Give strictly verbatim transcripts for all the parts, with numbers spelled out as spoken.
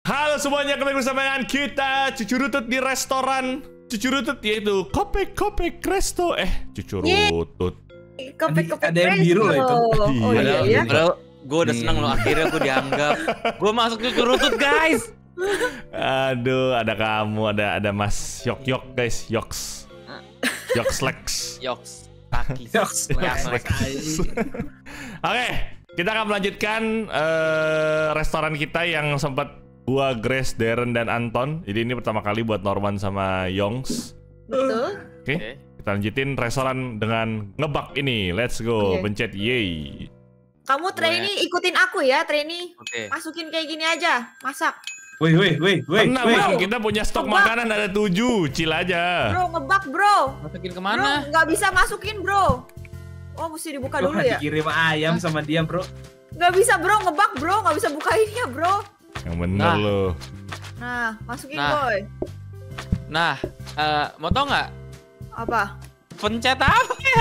Halo semuanya, kembali bersama dengan kita Cucurutut di restoran Cucurutut, yaitu Kopek Kopek Resto. Eh, Cucurutut Kopek Kopek ada yang biru lah itu. Oh iya iya. Bro, gue udah seneng loh, akhirnya gue dianggap. Gue masuk Cucurutut guys. Aduh, ada kamu, ada ada Mas Yok Yok guys, Yoks Yoks Lex Yoks Taki Yoks Lex. Oke, kita akan melanjutkan uh, restoran kita yang sempat gua, Grace, Darren, dan Anton. Jadi ini pertama kali buat Norman sama Yongs. Betul. Oke, okay. Kita lanjutin restoran dengan ngebak ini. Let's go, okay. Pencet yay. Kamu trainee ikutin aku ya, trainee. Oke. Okay. Masukin kayak gini aja, masak. Wih, wih, wih, wih. Tenang bang, kita punya stok ngebak. Makanan ada tujuh, chill aja. Bro, ngebak bro. Masukin kemana? Bro, nggak bisa masukin bro. Oh, mesti dibuka bro, dulu ya. Dikirim ayam sama dia bro. Nggak bisa bro, ngebak bro, nggak bisa buka ini ya bro. Yang bener nah. lo. Nah, masukin nah. boy. Nah, uh, mau tau nggak? Apa? Pencet apa ya?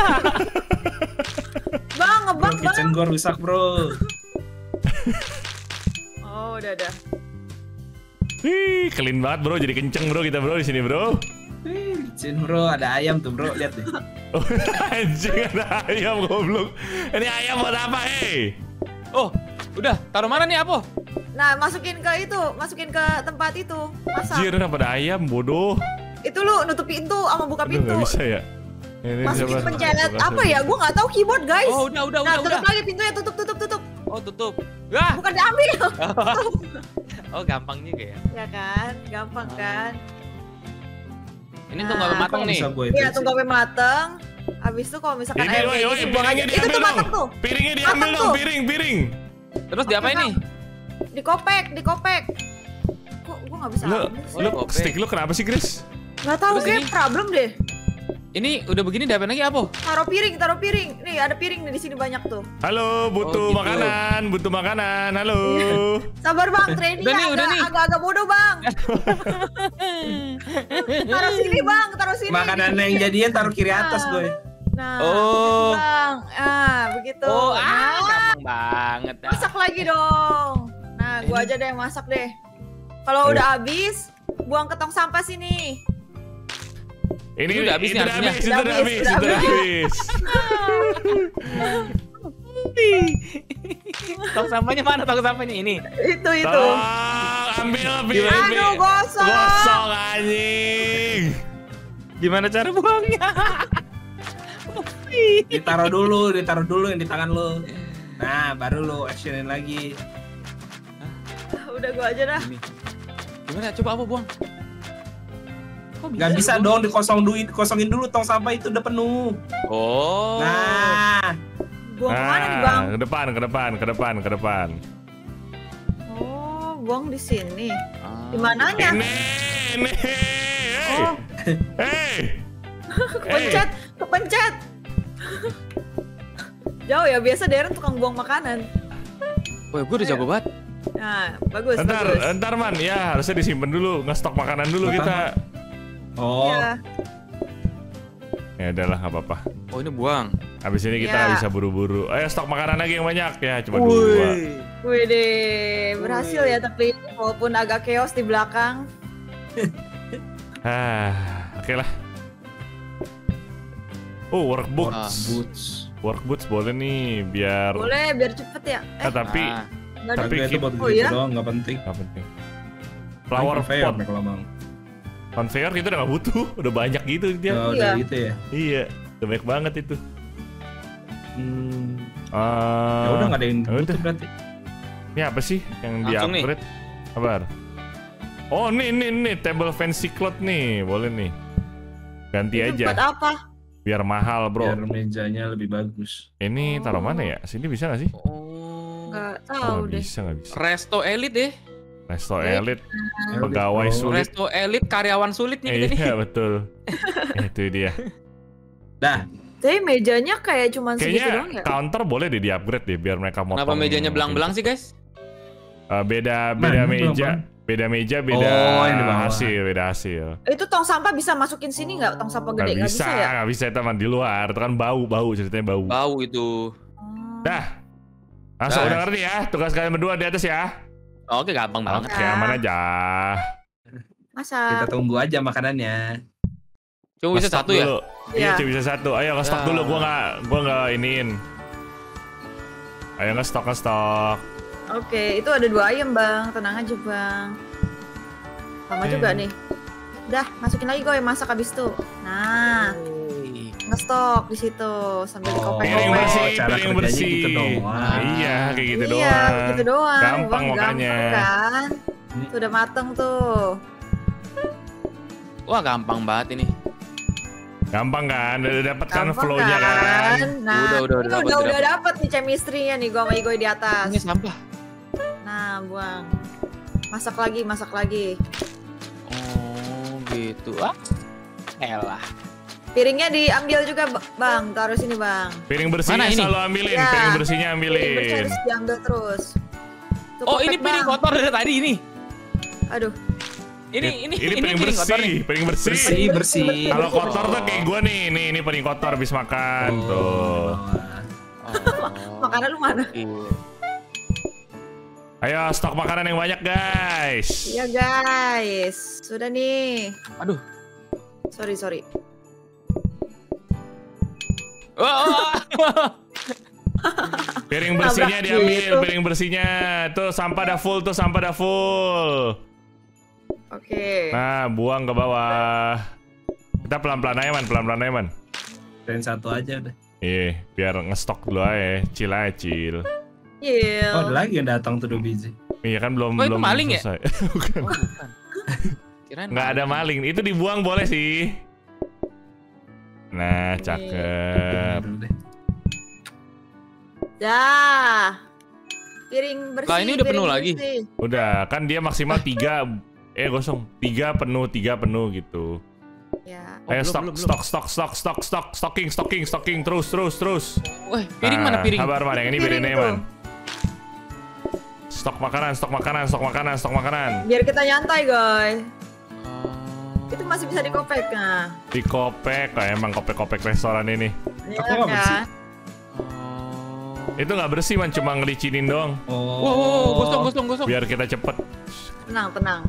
Bang, ngebak bro, bang. kitchen gua rusak bro. Oh, udah ada. Ih, clean banget bro, jadi kenceng bro kita bro di sini bro. Ih, kitchen bro, ada ayam tuh bro, lihat deh. Oh, anjing, ada ayam goblok. Ini ayam buat apa, hei? Oh, udah, taruh mana nih Apo? Nah, masukin ke itu, masukin ke tempat itu. Masak. Anjir, kenapa ada ayam, bodoh? Itu lu nutup pintu sama buka Aduh, pintu. gak bisa ya? Ini masukin siapa? pencet apa ya? Gua nggak tahu keyboard guys. Oh, udah, udah, nah, udah, tutup udah. lagi pintunya, tutup, tutup, tutup. Oh, tutup. Wah. Bukan diambil. Oh, gampang juga ya. Ya kan, gampang kan. Ini tunggu sampai matang nih. Iya, tunggu sampai matang. Abis itu kalau misalkan ini, air woy, kayak woy, gini, buang aja. Itu tuh matang tuh. Piringnya diambil dong, piring, piring. Terus diapain nih? Dikopek, dikopek. Kok gua nggak bisa Lu, ambil sih? lu stick lu kenapa sih, Chris? Nggak tahu, kayak problem deh. Ini udah begini diapain lagi Apo? Taruh piring, taruh piring. Nih ada piring nih di sini banyak tuh. Halo, butuh oh, gitu. makanan, butuh makanan. Halo. Sabar bang, training agak, agak-agak bodoh bang. Taruh sini bang, taruh sini. Makanan yang jadian taruh kiri atas nah. gue. Nah, oh. begitu, bang. Ah, begitu. Oh, ah, nah, gampang banget. Dah. Masak lagi dong. Nah, gua aja deh yang masak deh. Kalau udah habis, buang ke tong sampah sini. Ini udah habis nih, udah habis, itu udah habis, itu udah habis. Tong sampahnya mana? Tong sampahnya ini. Itu itu. Tolong ambil piring. Aduh, gosong. Gosong anjing. Gimana cara buangnya? Ditaruh dulu, ditaruh dulu yang di tangan lo. Nah, baru lo actionin lagi. Udah gua aja dah. Gimana? Coba apa buang? Kok bisa, Gak bisa dong dikosong duit, kosongin dulu tong sampah itu udah penuh. Oh. Nah. Buang nah, kemana nih bang? Ke depan, ke depan, ke depan, ke depan. Oh, buang di sini. Ah. Di mananya? Ini, ini. Hey. Oh. Hey. Kepencet, kepencet. Jauh ya, biasa Darren tukang buang makanan. Wah, gue udah jago banget. Nah, bagus, Entar, bagus. entar man, ya harusnya disimpan dulu, ngestok makanan dulu Bentar, kita. Oh. Ya. Ya udahlah, nggak apa-apa. Oh, ini buang. Habis ini kita Ya. nggak bisa buru-buru. Ayo stok makanan lagi yang banyak ya, cuma dua. Wih deh, berhasil ya tapi walaupun agak chaos di belakang. Ah, oke lah. Oh, workbook. Ah. Boots. Workboots boleh nih, biar. Boleh, biar cepet ya. Eh, Ah, tapi Ah. nggak ada. tapi Tapi itu kita- buat Oh, gitu iya? doang, nggak penting. nggak penting. Flower fair pot, kalau bang. conveyor kita udah nggak butuh, udah banyak gitu dia. Oh, Iya. udah gitu ya. Iya, udah banyak banget itu. Hmm. Ah, Ya udah nggak ada yang ya butuh udah. berarti. Ini apa sih yang di Langsung nih. upgrade? Kabar. Oh, nih nih nih table fancy cloth nih, boleh nih. Ganti Itu aja, buat apa? biar mahal bro. Biar mejanya lebih bagus. Ini taruh mana ya? Sini bisa nggak sih? Oh. Nggak Oh, tahu nggak deh. bisa, nggak bisa. Resto elit deh. Resto Oke. elit, pegawai Oh. sulit. Resto elit karyawan sulit nih Eh, kita nih. iya betul. Itu dia. Dah. Tapi mejanya kayak cuman segitu doang Kayaknya ya? counter boleh deh di upgrade deh, biar mereka motong. Kenapa mejanya belang-belang sih, guys? Uh, beda beda Mana meja, belang-belang? beda meja, beda Oh, yang di bawah. hasil, beda hasil. Itu tong sampah bisa masukin sini nggak? Tong sampah Gak gede nggak bisa, bisa ya? nggak bisa teman di luar. Itu kan bau, bau ceritanya bau. Bau itu. Oh. Dah. Langsung Dah. udah ngerti ya, tugas kalian berdua di atas ya. Oke, gampang banget. Oke, aman aja. Masak. Kita tunggu aja makanannya. Cuma bisa Nge-stok satu ya? dulu. Iya, Iya. cuma bisa satu. Ayo nge-stok Ya. dulu, gua nggak gua nggak iniin. Ayo nge-stok nge-stok. Oke, itu ada dua ayam bang, tenang aja bang. Lama Oke. juga nih. Udah, masukin lagi gue masak abis itu. Nah, Hey. ngestok di situ sambil Oh, dikopek-kopek. Piring bersih, cara piring kerjanya bersih. gitu doang. Nah, iya, kayak gitu Iya, doang. gitu doang. Gampang Bang, makanya. gampang kan? Ini- Tuh, udah mateng tuh. Wah, gampang banget ini. Gampang kan? Udah dapet kan Gampang flow-nya kan? Nah, Udah, udah, ini udah dapet, udah, udah udah dapet nih chemistry-nya nih gue sama Igoy di atas. Ini sampah. Nah, buang. Masak lagi, masak lagi. Oh, gitu. Ah. Elah. Piringnya diambil juga, B- Bang. Taruh sini, Bang. Piring bersihnya Mana ini? selalu ambilin, Ya. piring bersihnya Piring bersih ambilin. harus diambil terus. Tuh, Oh, kopek, ini piring Bang. kotor dari tadi ini. Aduh. Ini ini ini piring kotor nih. bersih, piring bersih. Bersih, bersih. Kalau bersih, kotor tuh kayak gua nih, nih ini piring kotor habis makan tuh. Oh. Makanan lu mana? Iya. Ayo stok makanan yang banyak guys. Iya, guys. Sudah nih. Aduh. Sorry, sorry. Oh, oh, oh. Piring bersihnya Nabrak diambil, gitu. piring bersihnya. Tuh sampah dah full, tuh sampah dah full. Oke. Nah, buang ke bawah. Kita pelan-pelan aja man, pelan-pelan aja man. Dan satu aja udah. Iya, biar ngestok dulu aja, chill aja chill. Iya. Oh, ada lagi yang datang tuh dua biji. Iya kan belum Oh, itu belum maling ya? selesai. Bukan. Oh, bukan. Kirain Nggak ada maling, itu dibuang boleh sih. Nah, cakep. Dulu deh. Dah. Piring bersih. Lah, ini udah piring penuh lagi? bersih. Udah, kan dia maksimal tiga, eh kosong, tiga penuh, tiga penuh gitu. Ya. Oh, Ayo belum, stok, belum, belum. stok, stok, stok, stok, stok, stocking, stocking, stocking, terus, terus, terus. Weh, piring mana piring? Kabar man, yang ini Piring piringnya tuh. man. Stok makanan, stok makanan, stok makanan, stok makanan. Biar kita nyantai, guys. Oh. Itu masih bisa dikopek, nah. Di kopek, kayak emang kopek-kopek restoran ini. Ya Aku nggak bersih. kan? Oh. Itu nggak bersih man, cuma ngelicinin doang. Oh. Wow, wow, wow, gosong, gosong, gosong. Biar kita cepet. Tenang, tenang.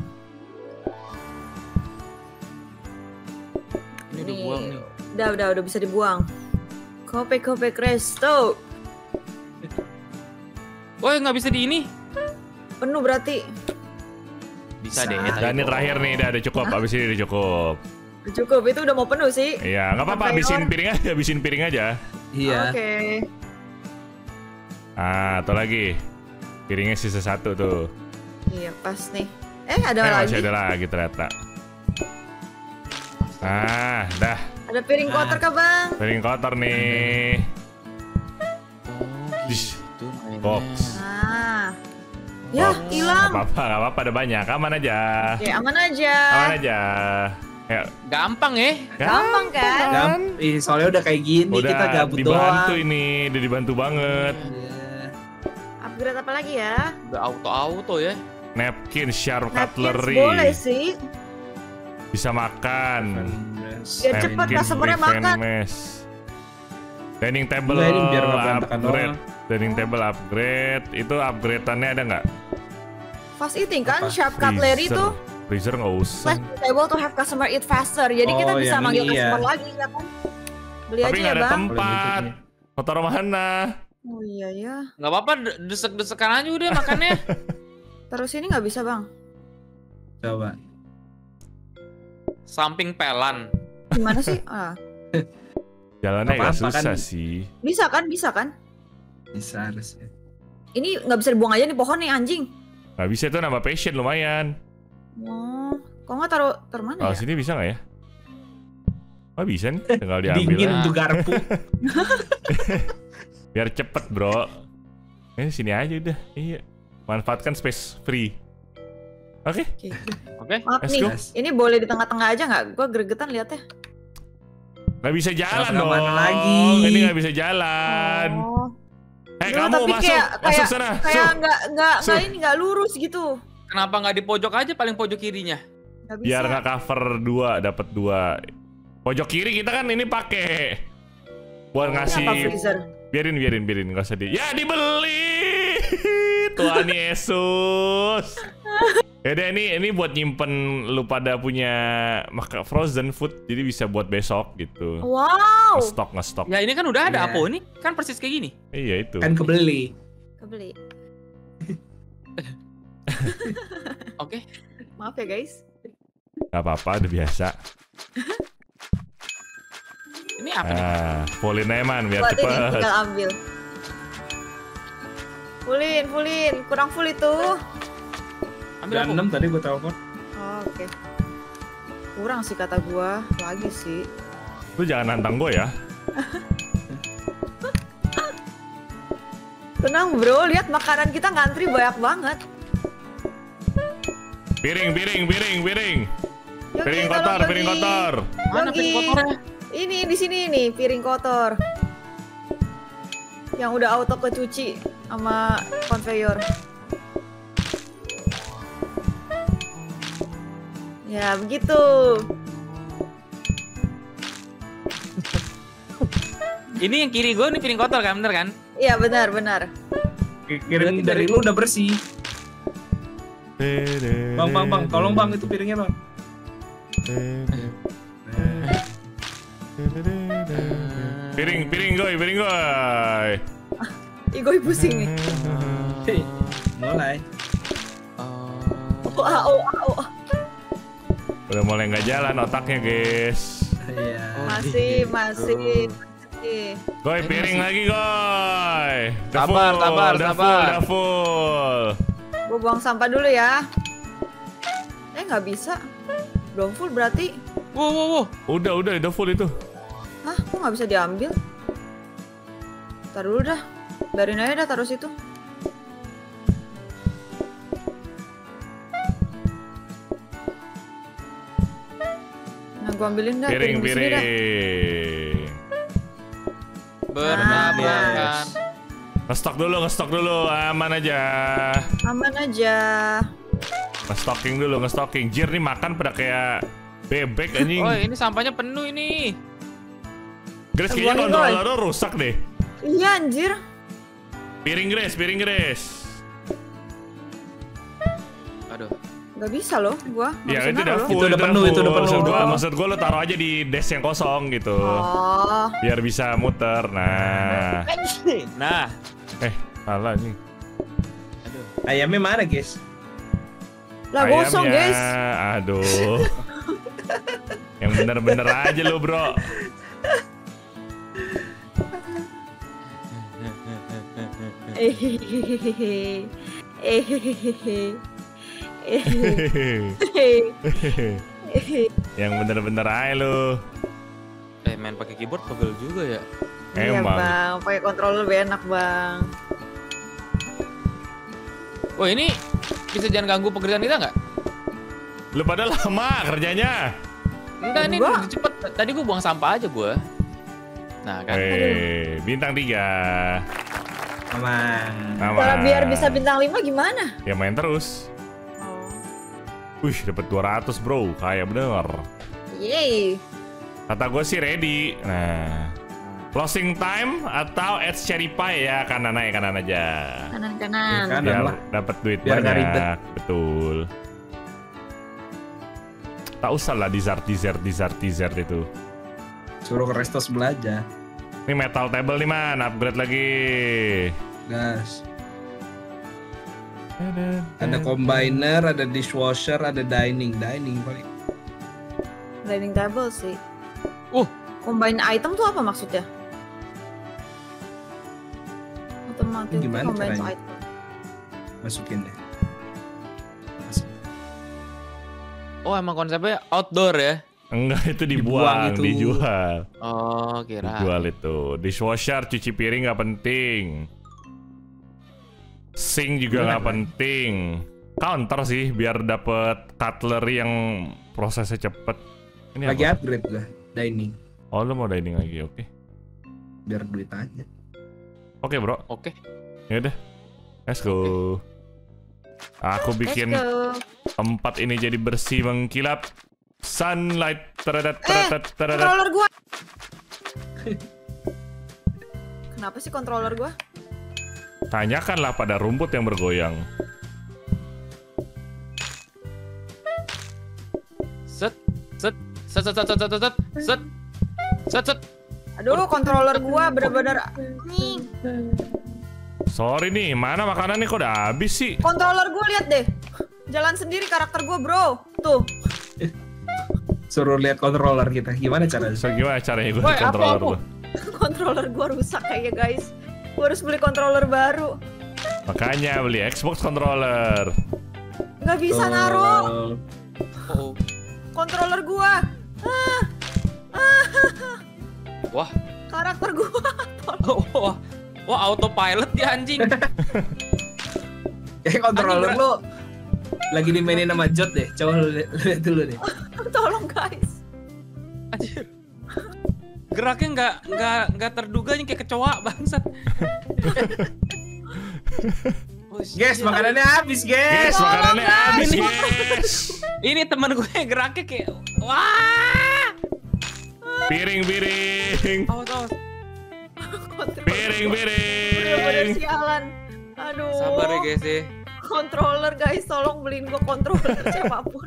Ini udah buang nih. Udah, udah, udah bisa dibuang. Kopek-kopek resto. Woi, nggak bisa di ini. Penuh berarti. Bisa Bisa. deh. Dan ini terakhir nih, udah ada cukup, abis ini udah cukup. Cukup, itu udah mau penuh sih. Iya, nggak apa-apa, Sampai habisin orang- piring aja, habisin piring aja. Iya. Oke. Ah, atau lagi. Piringnya sisa satu tuh. Iya, pas nih. Eh, ada Eh, lagi. masih ada lagi ternyata. Ah, dah. Ada piring kotor kah, Bang? Piring kotor nih. Oh, Dish. gitu mainnya. Box. Nah. Ya, Box. hilang. Nggak apa-apa, nggak apa-apa, ada banyak. Aman aja. Oke, aman aja. Aman aja. Ya, Gampang ya. Gampang kan? Gam- Ih, soalnya udah kayak gini udah kita gabut dibantu doang. ini, udah dibantu banget. Iya. Upgrade apa lagi ya? Udah auto-auto ya. Napkin, sharp Napkins cutlery. boleh sih. Bisa makan. Biar cepet Napkin, customer-nya prevent makan. mess. Dining table Enggak, ini biar nggak berantakan upgrade. doang. Dining table upgrade. Itu upgrade-annya ada nggak? Fast eating kan? Apa? Sharp cutlery Freezer. tuh. Freezer nggak usah. Flash table to have customer eat faster. Jadi kita Oh, bisa yang manggil ini ya. customer lagi ya kan? Beli Tapi aja nggak ya, ada Bang. tempat. Mau taruh mana? Oh iya ya. Nggak apa-apa, de- desek-desekan aja udah makannya. Terus ini nggak bisa, Bang. Coba. Samping pelan. Gimana sih? Ah, Jalannya Nggak agak apa-apa susah kan. sih. bisa kan? Bisa kan? Bisa harusnya. Ini nggak bisa dibuang aja nih pohon nih anjing. Nggak bisa tuh nambah passion lumayan. Oh, kok nggak taruh taruh mana Kalau ya? sini bisa nggak ya? Oh bisa nih, tinggal diambil. Dingin aja. tuh garpu. Biar cepet bro. Eh sini aja udah. Iya. Manfaatkan space free. Oke. Oke. Oke. Maaf Let's nih, go. ini boleh di tengah-tengah aja nggak? Gue gregetan liatnya. Nggak bisa jalan Nggak dong. kemana lagi. Ini nggak bisa jalan. Oh. Eh Duh, kamu tapi masuk, kayak, masuk kayak, sana. kayak Su. nggak nggak Su. nggak ini nggak lurus gitu. Kenapa nggak di pojok aja paling pojok kirinya? Nggak bisa. Biar nggak cover dua, dapat dua. Pojok kiri kita kan ini pakai buat Ini apa ngasih. freezer? Biarin, biarin, biarin, nggak usah di. Ya dibeli. Tuhan Yesus. Ya deh, ini ini buat nyimpen lu pada punya maka frozen food, jadi bisa buat besok gitu. Wow. Ngestok ngestok. Ya ini kan udah ada Iya. Apo, ini kan persis kayak gini. Iya itu. Kan kebeli. Kebeli. Oke. Maaf ya guys. Gak apa-apa, udah biasa. Ini apa nih? Ah, fullin aja man biar Buat ini cepet. tinggal ambil. Fullin, fullin. Kurang full itu. Ambil Udah Apo. enam tadi gue telepon. Oh, oke. Kurang sih kata gua. Lagi sih. Lu jangan nantang gue ya. Tenang bro, lihat makanan kita ngantri banyak banget. Piring, piring, piring, piring. Yogi, Piring tolong, kotor, piring Yogi. kotor. Mana piring Yogi. kotornya? Ini di sini nih piring kotor. Yang udah auto kecuci sama conveyor. Ya begitu. Ini yang kiri gue nih piring kotor kan, bener kan? Iya benar benar. Kirim dari lu udah bersih. Bang, bang, bang, tolong bang itu piringnya bang. Piring, piring goy, piring goy. Igoy pusing nih. Hei, mulai. Oh, ah, oh, ah, oh. Udah mulai nggak jalan otaknya guys. Iya. Masih masih masih. Goy, piring lagi goy. Udah Sabar, full, sabar, udah sabar. full, udah full. Gue buang sampah dulu ya. Eh nggak bisa. Belum full berarti. Wow, wow, wow. Udah, udah, udah full itu. Hah, kok nggak bisa diambil? Taruh dulu dah. Biarin aja dah taruh situ. Nah, gua ambilin dah Piring, piring di sini dah. piring. Bertabrakan. Ngestok dulu, ngestok dulu, aman aja. Aman aja. Ngestoking dulu, ngestoking. Jir nih makan pada kayak bebek anjing. Oh, ini sampahnya penuh ini. Grace kayaknya Buangin, Goy. kontroler rusak deh. Iya anjir. Piring Grace, piring Grace. Aduh. Nggak bisa loh gua. Nggak Ya bisa itu udah naruh loh. full, Itu udah penuh, itu udah Maksud penuh. gua, maksud gua lo taruh aja di desk yang kosong gitu. Oh. Biar bisa muter. Nah. Nah. Eh, salah nih. Aduh. Ayamnya mana guys? Lah gosong Ayamnya, guys. Aduh. Yang bener-bener aja lo bro. Hehehe. Hehehe. Yang bener-bener aja lo. Eh, main pakai keyboard pegel juga ya. Iya Emang. bang, pakai controller lebih enak bang. Oh, ini bisa jangan ganggu pekerjaan kita nggak? Lu pada lama kerjanya. Enggak, ini Gua- cepet. Tadi gue buang sampah aja gue. Nah, kan. Eh, bintang tiga. Aman. Aman. Kalau biar bisa bintang lima gimana? Ya main terus. Oh. Wih, dapat dua ratus bro, kayak bener. Yeay. Kata gue sih ready. Nah, closing time atau add cherry pie ya kanan aja kanan aja. Kanan kanan. Ya kan? Biar lah. dapat duit Biar nggak ribet. banyak. Betul. Tak usah lah dessert dessert dessert dessert itu. Suruh ke resto sebelah aja. Ini metal table nih man, upgrade lagi. Gas. Ada combiner, ada dishwasher, ada dining. Dining paling. Dining table sih. Uh. Combine item tuh apa maksudnya? Otomatis Gimana combine caranya? item. Masukin deh. Oh, emang konsepnya outdoor ya? Enggak, itu Dibuang dibuang, itu. dijual. Oh, kira. Dijual itu. Dishwasher, cuci piring nggak penting. Sink juga nggak penting. Counter sih, biar dapet cutlery yang prosesnya cepet. Ini Lagi apa? upgrade lah. Dining. Oh, lu mau dining lagi, oke. Biar duit aja. Oke bro, Oke. ya udah. Let's go. Aku bikin Let's go. tempat ini jadi bersih mengkilap. Sunlight. Teredet, Eh, teredet, teredet. controller gua. Kenapa sih controller gua? Tanyakanlah pada rumput yang bergoyang. Set, set, set, set, set, set, set, set, set, set, set. Aduh, controller gua bener-bener nih. Sorry nih, mana makanannya kok udah habis sih? Controller gua lihat deh. Jalan sendiri karakter gua, bro. Tuh. Suruh lihat controller kita. Gimana caranya? So, gimana caranya gue Woy, apa, controller apa? lu? Controller gua rusak kayaknya, guys. Gua harus beli controller baru. Makanya beli Xbox controller. Nggak bisa naruh Oh. controller gua. Ah. Wah. Karakter gua. Wah. Wah, autopilot ya anjing. Kayak controller Anjing, lu lagi dimainin sama Jot deh. Coba lu li- lihat dulu deh. Tolong, guys. Anjir. Geraknya nggak nggak nggak terduga nih kayak kecoa bangsat. Oh, Guys, shit. makanannya habis, guys. Guys, makanannya guys. habis, Ini- guys. Ini teman gue geraknya kayak wah. Piring-piring. Awas awas. Controller Piring-piring. bener-bener sialan. Aduh. Sabar ya guys ya. Controller, guys, tolong beliin gua controller siapapun.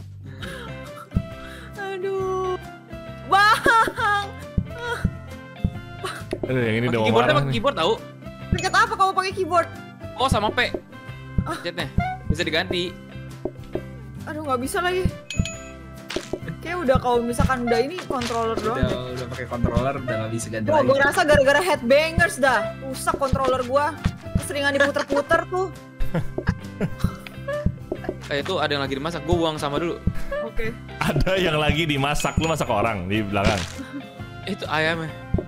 Aduh. Bang. Aduh, yang ini udah Pakai mau keyboardnya marah pakai nih. keyboard tahu? Pencet apa kamu pakai keyboard? Oh sama P. Jetnya bisa diganti. Aduh, nggak bisa lagi. Kayak udah kalau misalkan udah ini controller doang. Udah, deh. udah pakai controller udah nggak bisa ganti Wah, lagi. gua rasa gara-gara headbangers dah. Rusak controller gua. Keseringan diputer-puter tuh. Eh itu ada yang lagi dimasak. Gue buang sama dulu. Oke. Ada yang lagi dimasak, lu masak orang di belakang. Itu ayamnya.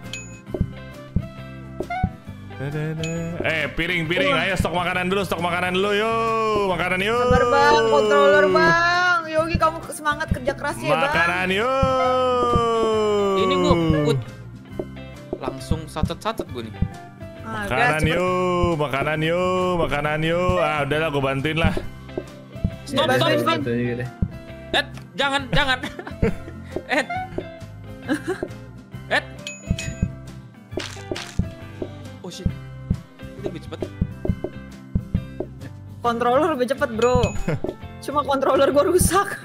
Eh, piring-piring, ayo stok makanan dulu, stok makanan dulu, yo, makanan yo. Sabar, Bang, controller, Bang. Yogi, kamu semangat kerja keras ya, Bang. Makanan yo. Ini gue langsung satet-satet gue nih. Ah, Makanan gas, cepet. yo, makanan yo, makanan yo. Ah, udahlah, gue bantuin lah. Stop, Ini stop, bantuin, stop. Gitu juga deh. Ed, jangan, jangan. Ed. Ed. Oh shit. Itu lebih cepet. Controller lebih cepet, bro. Cuma controller gua rusak.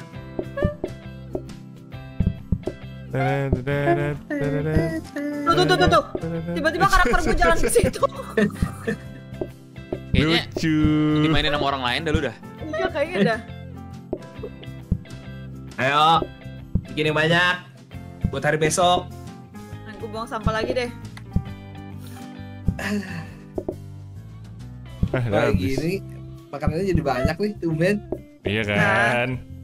Tuh, tuh, tuh, tuh, tuh. Tiba-tiba karakter gua jalan ke situ. Kayaknya Lucu. dimainin sama orang lain dah lu dah. Iya, kayaknya dah. Ayo, bikin yang banyak buat hari besok. Nah, gua buang sampah lagi deh. Eh, udah Kayak habis. gini, makanannya jadi banyak nih, tumben. Iya kan.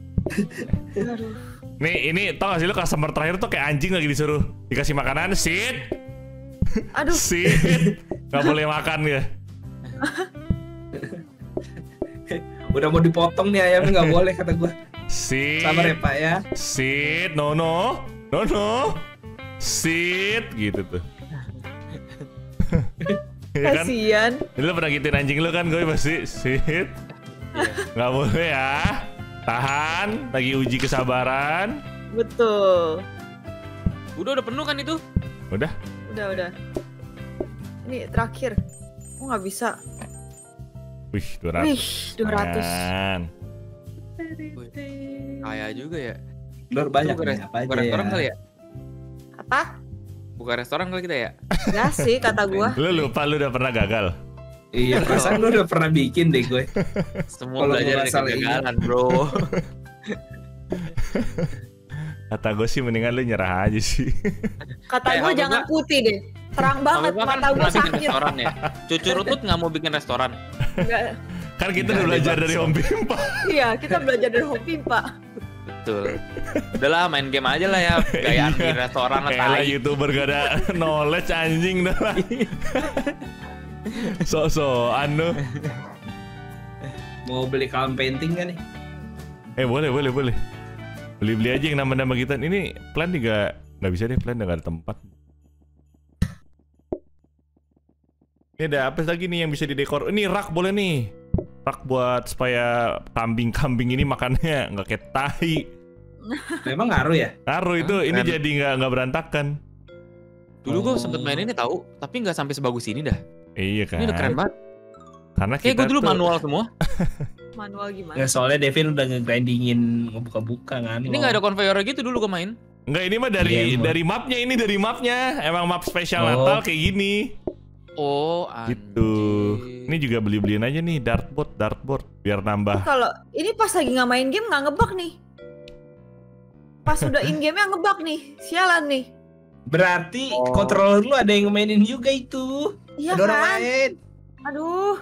Nih, ini tau gak sih lu customer terakhir tuh kayak anjing lagi disuruh dikasih makanan, sit, Aduh, sit, nggak boleh makan ya. Udah mau dipotong nih ayamnya nggak boleh kata gua. Sit, Sabar ya Pak ya. sit, no no, no no, sit, gitu tuh. Iya kan? kasihan. Lu pernah gituin anjing lu kan, gue pasti sit, nggak boleh ya. Tahan, lagi uji kesabaran. Betul. Udah udah penuh kan itu? Udah. Udah, udah. Ini terakhir. Oh, nggak bisa. Wih, dua ratus. Wih, dua ratus. Man. Kaya juga ya. Lur banyak Buka, nih, res- apa buka aja restoran ya. kali ya? Apa? Buka restoran kali kita ya? Enggak sih, kata gua. Lu lupa lu udah pernah gagal. Iya, perasaan lu udah pernah bikin deh gue. Semua Kalau belajar gua dari salah kegagalan bro. Kata gue sih mendingan lu nyerah aja sih. Kata Eh, gua apa jangan gua? putih deh. Terang banget, Apa kan mata gua pernah bikin sakit. restoran ya? Cucu Rutut nggak mau bikin restoran. Enggak. Kan kita Nggak udah ada belajar bakso. dari Om Pimpa. Iya, kita belajar dari Hopi, Pak. Betul. Udahlah main game aja lah ya. Gayaan Iya. di restoran lah Elah, tai. YouTuber gak ada knowledge anjing dah lah. So-soan lu. Mau beli kawan painting kan nih? Eh boleh boleh boleh. Beli-beli aja yang nama-nama kita. Ini plan juga nggak bisa deh, plan udah gak ada tempat. Ini ada apa lagi nih yang bisa didekor? Ini rak boleh nih. Rak buat supaya kambing-kambing ini makannya nggak kayak tahi. Memang ngaruh ya? Taruh itu, Ah, ini keren. jadi nggak nggak berantakan. Dulu gue Oh. sempet main ini tahu, tapi nggak sampai sebagus ini dah. Iya kan. Ini udah keren banget. Karena Kayak kita gue dulu tuh, manual semua. Manual gimana? Ya soalnya Devin udah nge-grindingin ngebuka-buka kan. Ini nggak ada conveyor gitu dulu gue main. Enggak, ini mah dari Iya, emang. dari mapnya ini dari mapnya. Emang map spesial Oh. Natal kayak gini. Oh, anjir. Gitu. Ini juga beli-beliin aja nih dartboard, dartboard biar nambah. Kalau ini pas lagi nggak main game nggak ngebug nih. Pas udah in game-nya ngebug nih. Sialan nih. Berarti Oh. controller lu ada yang mainin juga itu. Iya Ada orang kan? main. Aduh.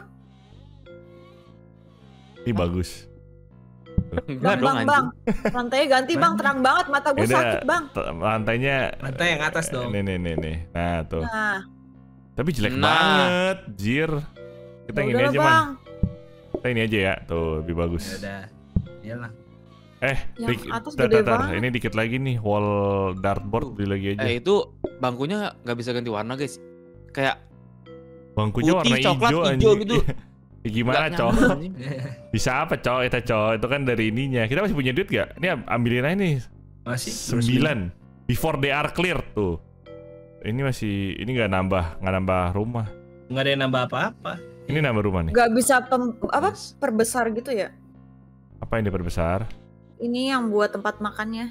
Ini bagus. Enggak Bang, dong bang, bang. anjing. Lantainya ganti bang, terang banget mata gue Yaudah, sakit bang. t- Lantainya Lantai yang atas dong. Nih nih nih nih. Nah, tuh. Nah, Tapi jelek Nah. banget, jir. Kita yang ini udah aja, lah, Man. bang. Kita ini aja ya, tuh lebih bagus. Ya udah. Iyalah. Eh, Yang dik- atas tar, gede tar, tar. banget. Ini dikit lagi nih, wall dartboard beli lagi aja. Eh itu bangkunya nggak bisa ganti warna guys. Kayak Bangkunya putih, warna coklat, hijau, hijau anjing. gitu. Ya gimana, nggak Cok? nyaman, anjing. Bisa apa, Cok? Itu, Cok. Itu kan dari ininya. Kita masih punya duit gak? Ini am- ambilin aja nih. Masih Sembilan. Before they are clear tuh. Ini masih, ini nggak nambah, nggak nambah rumah. Nggak ada yang nambah apa-apa. Ini nambah rumah nih. Gak bisa pem, apa Yes. perbesar gitu ya? Apa yang diperbesar? Ini yang buat tempat makannya.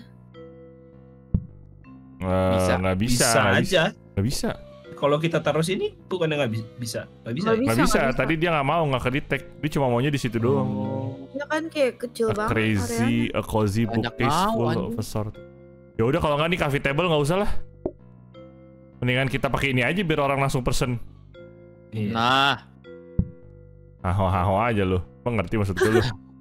Eh, Bisa. Nggak bisa. Bisa nggak aja. Nggak bisa. Kalau kita taruh sini bukannya nggak bi- bisa? Nggak bisa. Nggak ya? Nggak Bisa, bisa. nggak bisa. Tadi dia nggak mau, nggak kedetect. Dia cuma maunya di situ doang. Oh. Ya kan kayak kecil A banget crazy, areanya. a cozy Banyak bookcase mau, full anjing. of a sort. Ya udah kalau nggak nih coffee table nggak usah lah. Mendingan kita pakai ini aja biar orang langsung pesen. Iya. Nah, Haho-haho aja lo. Lo ngerti maksud gue lo?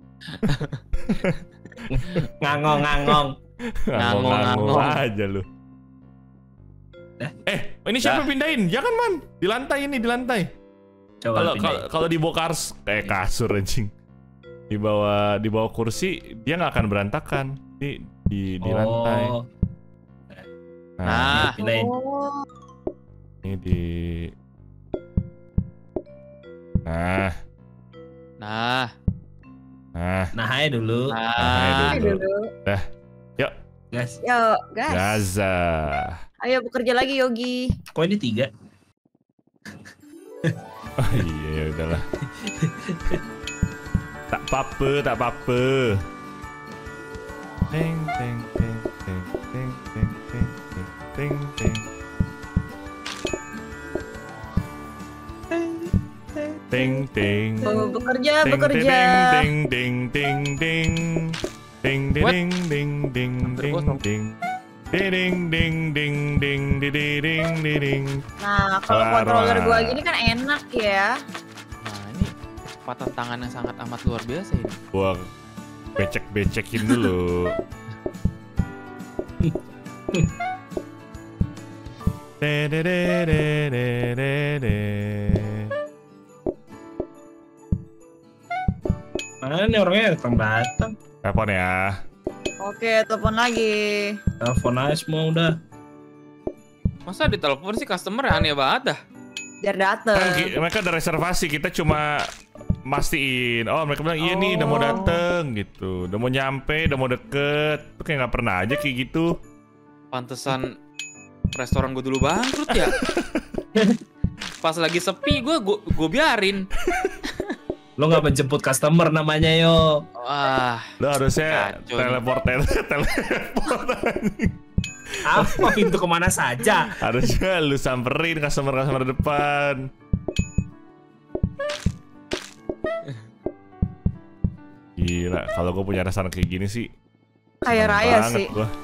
Ngangong-ngangong. Ngangong-ngangong Ngangong. aja lo. Dah. Eh, ini siapa Dah. pindahin? Jangan, Man. Di lantai ini, di lantai. Coba Kalau pindahin. kalau kalau di bawah kars, eh kasur anjing. Di bawah di bawah kursi dia nggak akan berantakan. Di di di lantai. Oh, nah, pindahin. Oh, Ini di Nah, nah, nah, Nah, aja dulu. Nah, nah. dulu. ayo dulu. Guys, Yuk, gas. Gaza. Ayo bekerja lagi Yogi. kok ini tiga? Oh iya, ya udahlah. Tak apa, tak apa. Teng teng teng teng teng teng teng teng teng teng. Teng teng. Oh, bekerja, Ding, bekerja. Ding ding ding ding ding ding What? ding ding ding ding Kosong. ding ding ding ding ding ding ding ding ding. Nah, kalau Kelar, controller Wak. gua gini kan enak ya. Nah, ini kecepatan tangan yang sangat amat luar biasa ini. Gua becek-becekin dulu. De de de de de de de. Mana nih orangnya datang-datang. Telepon ya. Oke, telepon lagi. Telepon aja semua udah. Masa ditelepon sih customer aneh banget dah. Biar Kan dateng. ki- mereka ada reservasi, kita cuma mastiin. Oh, mereka bilang iya nih udah mau Oh. dateng gitu. Udah mau nyampe, udah mau deket. Tuh kayak nggak pernah aja kayak gitu. Pantesan restoran gue dulu bangkrut ya. Pas lagi sepi gue gue biarin. Lo nggak menjemput customer namanya yo. Wah, Lo harusnya Kacau nih. teleport teleport teleport. Apa pintu kemana saja? Harusnya lu samperin customer-customer depan. Gila, kalau gue punya restoran kayak gini sih Kaya seneng raya banget sih. gua.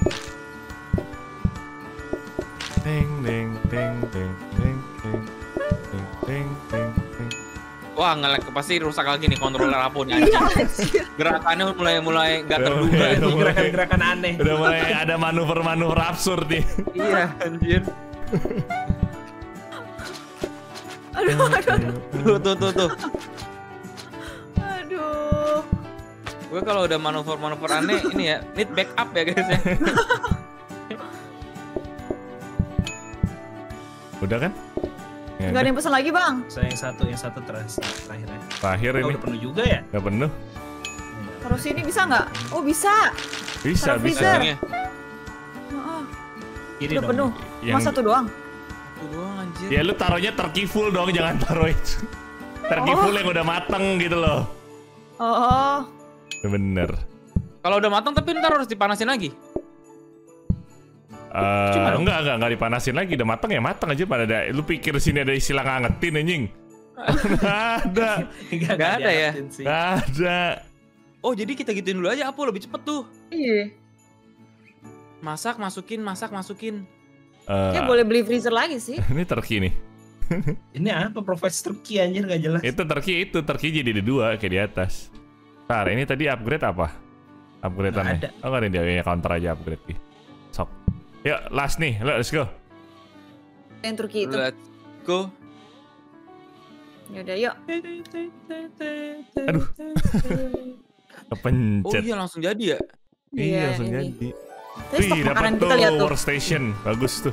Ding ding ding ding ding ding ding ding ding ding. wah ngelek pasti rusak lagi nih controller apun ya. Iya, anjing. anjir. Gerakannya mulai mulai nggak Udah terduga mulai- itu. udah mulai- Gerakan-gerakan aneh. Udah mulai ada manuver-manuver absurd nih. Iya anjir. Aduh, aduh, Tuh tuh tuh tuh. aduh. Gue kalau udah manuver-manuver aneh ini ya need backup ya guys ya. Udah kan? Ya, Gak ada yang pesen lagi bang. Saya yang satu, yang satu terakhir terakhir. terakhir Oh, ini udah penuh juga ya? nggak penuh. Taruh sini bisa nggak? Oh bisa. Bisa Taruh bisa. freezer. Dagingnya. Oh, Kiri udah dong. penuh. Yang Mas satu doang. Tuh doang anjir. ya lu taruhnya turkey full dong, jangan taruh itu. Turkey Oh. full yang udah mateng gitu loh. Oh. Bener. Kalau udah matang tapi ntar harus dipanasin lagi. Eh, Cuma dong. enggak, enggak, enggak dipanasin lagi. Udah mateng ya mateng aja pada ada. Lu pikir sini ada istilah ngangetin anjing? Nggak ada. Nggak Nggak ada ya? diangetin sih. Nggak ada. Oh jadi kita gituin dulu aja, apa lebih cepet tuh. Iya. Masak, masukin, masak, masukin. Eh, Ya boleh beli freezer lagi sih. ini turkey nih. Ini apa Profesor Turki anjir nggak jelas. Itu turkey itu turkey jadi ada dua kayak di atas. Ntar ini tadi upgrade apa? Upgrade Nggak aneh. ada. Oh nggak ada dia ya counter aja upgrade nih. Sok. Yuk last nih, let's go. Yang Turki itu. Let's go. Yaudah yuk. Aduh. Oh Kepencet. iya langsung jadi ya. Iya, langsung ini. jadi. Tapi stok Wih, makanan dapat kita lihat tuh tuh. workstation. Bagus tuh.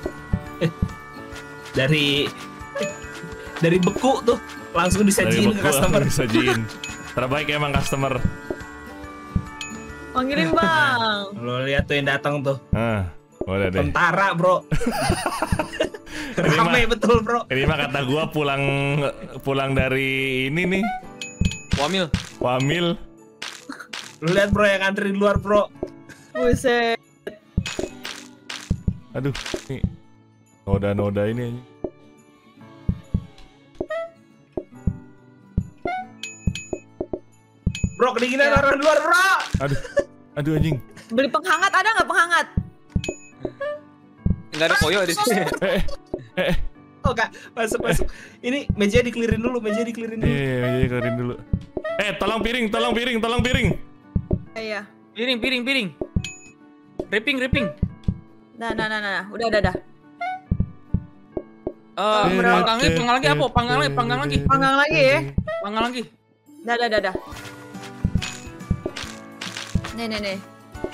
Dari dari beku tuh langsung Dari disajiin beku ke customer. disajiin. Terbaik emang customer. Panggilin bang. Lo lihat tuh yang datang tuh. Ah, udah deh. Tentara, Bro. Ini mah- Rame betul, Bro. Ini mah kata gua pulang pulang dari ini nih. Wamil. Wamil. Lo lihat, Bro, yang antri di luar, Bro. Buset. Aduh, nih. Noda-noda ini aja. Bro, kedinginan Ya. orang di luar, Bro. Aduh. Aduh anjing. Beli penghangat ada nggak penghangat? Nggak ada koyo di sini. Eh, eh, eh. Oh, Kak, masuk masuk. Ini meja dikelirin dulu, meja dikelirin dulu. Iya, iya, keluarin dulu. Eh, tolong piring, tolong piring, tolong piring. Iya. Piring, piring, piring. Ripping, ripping. Nah, nah, nah, nah. Udah, udah, udah. Eh, Bro. panggang lagi, panggang lagi apa? Panggang lagi, panggang lagi. Panggang lagi ya. Panggang lagi. Dah, dah, dah, dah. Nih, nih, nih.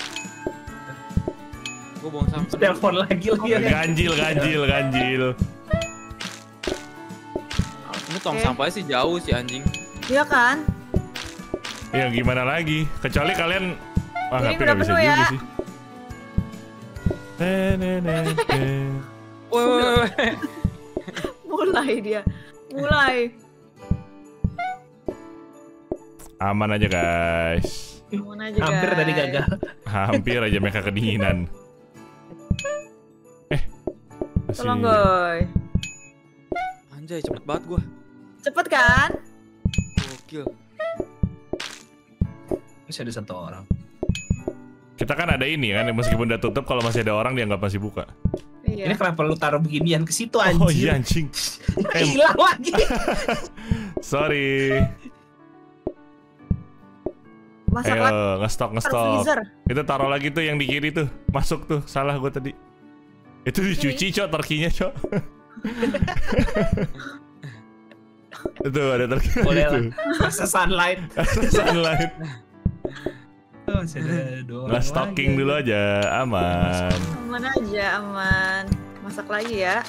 Gue buang sampah. Telepon lagi lagi ya. Ganjil, ganjil, ganjil. Ini tong Oke. sampahnya sih jauh sih anjing. Iya kan? Ya gimana lagi? Kecuali kalian wah, Piring tapi udah nggak bisa penuh juga ya. sih. Ne, ne, ne, ne. Woi, woi, woi. Mulai dia. Mulai. Aman aja guys. Aman aja, Hampir guys. tadi gagal. Hampir aja mereka kedinginan. Eh, masih- Tolong, Goy. Anjay, cepet banget gua. Cepet kan? Gokil. Masih ada satu orang. Kita kan ada ini kan, meskipun udah tutup kalau masih ada orang dia nggak masih buka. Iya. Ini kenapa lu taruh beginian ke situ anjir? Oh iya anjing. Eh, Hilang lagi. sorry. Masak Ayo lagi ngestok taruh ngestok. freezer. Itu taruh lagi tuh yang di kiri tuh. Masuk tuh. Salah gua tadi. Itu dicuci cok turkinya cok. Itu ada turki Boleh itu. lah. Masa sunlight. Sunlight. Oh, masih ada dua orang Nge-stocking lagi. dulu aja, aman. Aman aja, aman. Masak lagi ya.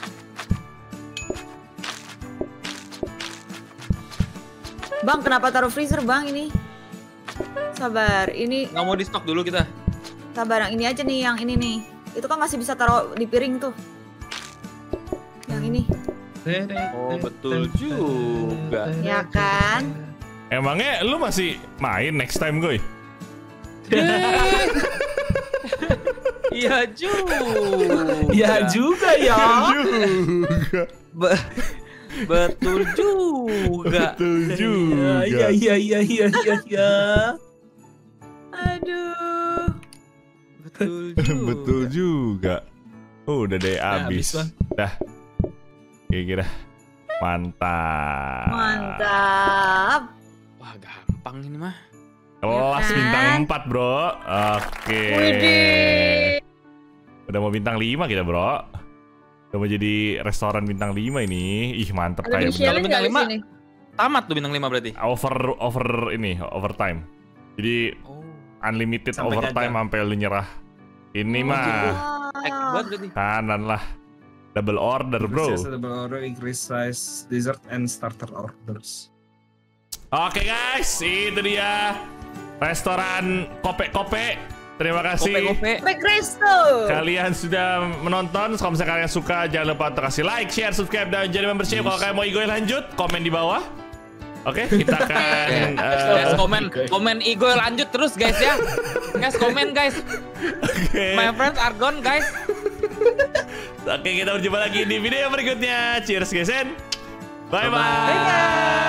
Bang, kenapa taruh freezer, Bang, ini? Sabar, ini Nggak mau di stok dulu kita. sabar yang ini aja nih, yang ini nih. Itu kan masih bisa taruh di piring tuh. Yang ini. Oh, betul juga. Ya kan? Emangnya lu masih main next time gue? Iya juga. Ya juga ya. Juga. Be- betul juga. Betul juga. Iya iya iya iya iya iya. Aduh. Betul juga. Betul juga. Oh, udah deh habis, abis. Bang. Dah. Kira-kira. Mantap. Mantap. Wah, gampang ini mah. Kelas Ya kan? bintang empat bro. Oke. Widih. Udah mau bintang lima kita bro. Udah mau jadi restoran bintang lima ini. Ih mantep Ada kayak Michelin bintang nggak di lima? sini? Tamat tuh bintang lima berarti. over over ini overtime. Jadi Oh. unlimited Sampai overtime gagal. sampai lu nyerah. Ini Oh, mah gitu. Wah. Ek banget berarti. kanan lah. Double order bro. Order, increase size, dessert and starter orders. Oke guys, itu dia restoran Kope-Kope. Terima kasih. Kope-kope. Sampai Kristo. Kalian sudah menonton. Kalau misalnya kalian suka, jangan lupa untuk kasih like, share, subscribe, dan jadi membership. Kalau kalian mau Igoy lanjut, komen di bawah. Oke, kita akan uh, Guys, komen komen Igo lanjut terus guys ya. Guys, komen guys. Oke. My friends are gone guys. Oke, kita berjumpa lagi di video berikutnya. Cheers guys. Bye bye. Bye-bye.